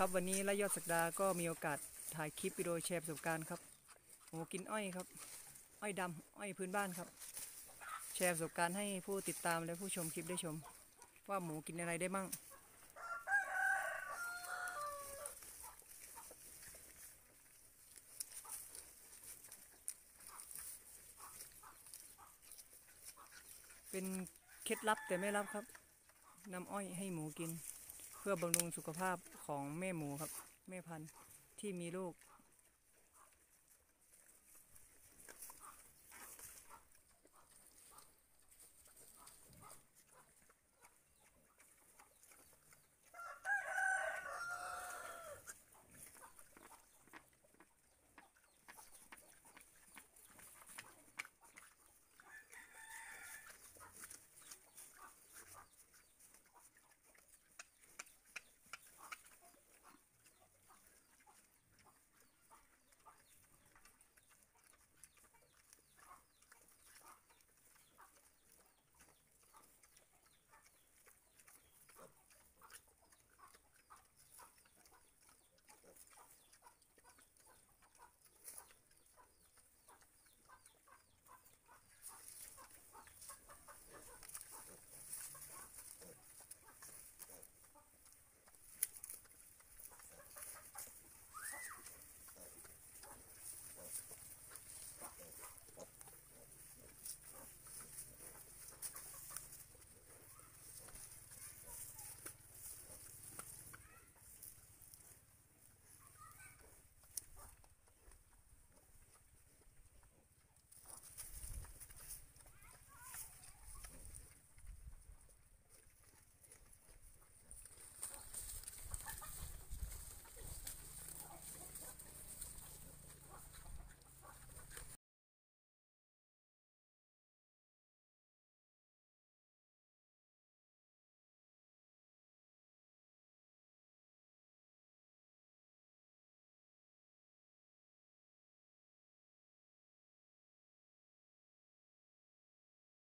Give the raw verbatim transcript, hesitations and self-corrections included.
ครับวันนี้ระยอดศักดาก็มีโอกาสถ่ายคลิปวิดีโอแชร์ประสบการณ์ครับหมูกินอ้อยครับอ้อยดำอ้อยพื้นบ้านครับแชร์ประสบการณ์ให้ผู้ติดตามและผู้ชมคลิปได้ชมว่าหมูกินอะไรได้มั่งเป็นเคล็ดลับแต่ไม่ลับครับนำอ้อยให้หมูกินเพื่อบำรุงสุขภาพของแม่หมูครับแม่พันธุ์ที่มีลูก